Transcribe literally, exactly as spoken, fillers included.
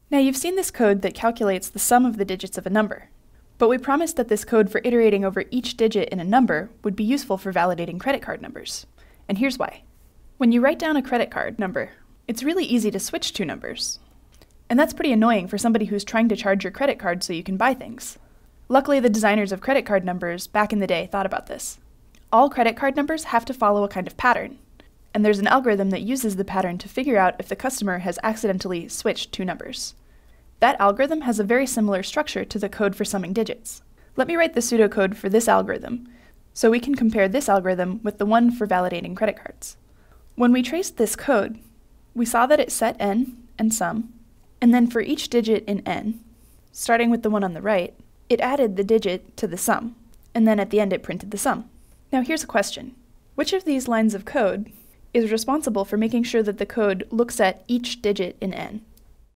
Now you've seen this code that calculates the sum of the digits of a number, but we promised that this code for iterating over each digit in a number would be useful for validating credit card numbers. And here's why. When you write down a credit card number, it's really easy to switch two numbers. And that's pretty annoying for somebody who's trying to charge your credit card so you can buy things. Luckily, the designers of credit card numbers back in the day thought about this. All credit card numbers have to follow a kind of pattern, and there's an algorithm that uses the pattern to figure out if the customer has accidentally switched two numbers. That algorithm has a very similar structure to the code for summing digits. Let me write the pseudocode for this algorithm, so we can compare this algorithm with the one for validating credit cards. When we traced this code, we saw that it set n and sum, and then for each digit in n, starting with the one on the right, it added the digit to the sum, and then at the end it printed the sum. Now here's a question. Which of these lines of code is responsible for making sure that the code looks at each digit in n?